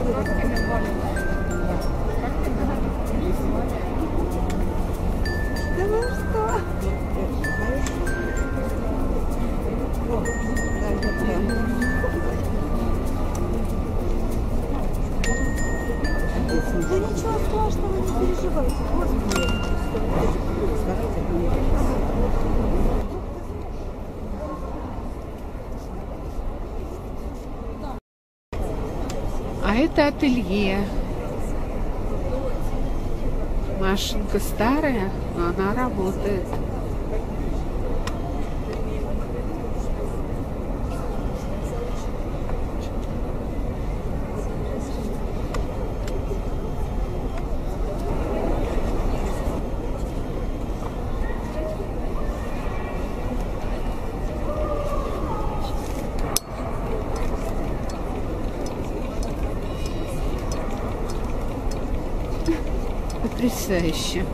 Да ну что? Да ничего страшного, не переживайте. Господи. А это ателье. Машинка старая, но она работает. Потрясающе.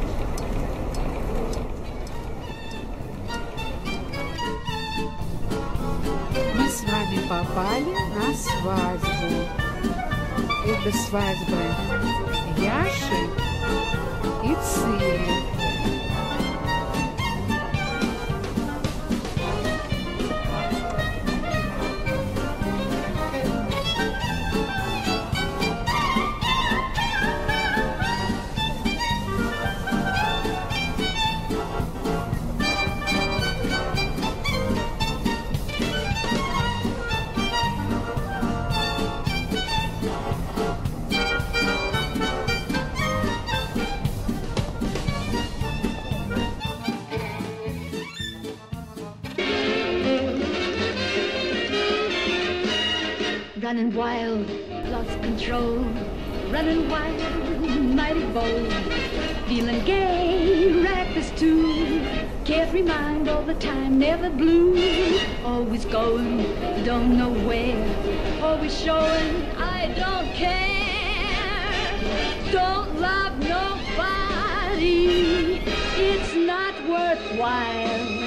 Мы с вами попали на свадьбу. Это свадьба Яши и Цири. Running wild, lost control. Running wild, mighty bold. Feeling gay, reckless too. Carefree mind all the time, never blue. Always going, don't know where. Always showing, I don't care. Don't love nobody. It's not worthwhile.